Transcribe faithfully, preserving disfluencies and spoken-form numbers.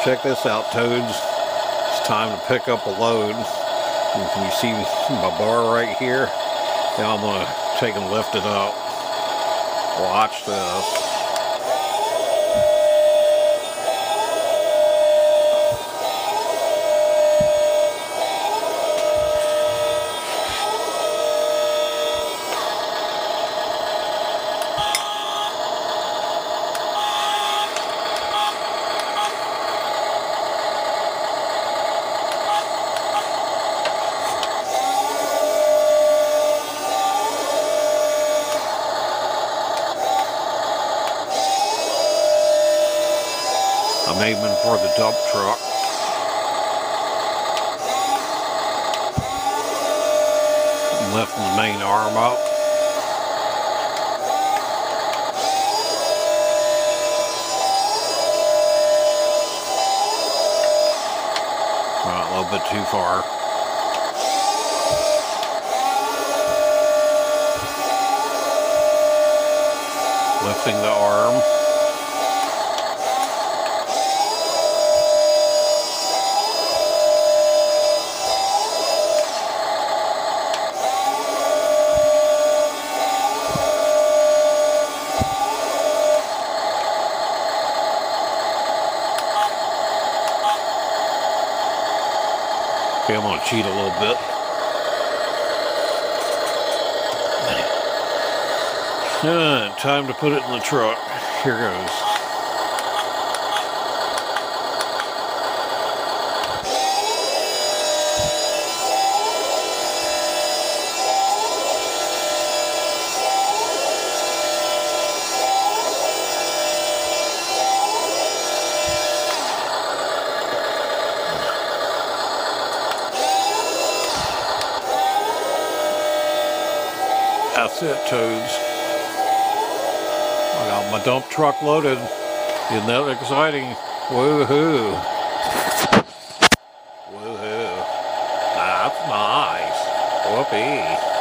Check this out, Toads. It's time to pick up a load. Can you see my bar right here? Now I'm going to take and lift it up. Watch this. I'm aiming for the dump truck. I'm lifting the main arm up. Well, a little bit too far. Lifting the arm. Okay, I'm going to cheat a little bit. Uh, time to put it in the truck. Here goes. That's it, Toads. I got my dump truck loaded. Isn't that exciting? Woohoo! Woohoo! That's nice. Whoopee!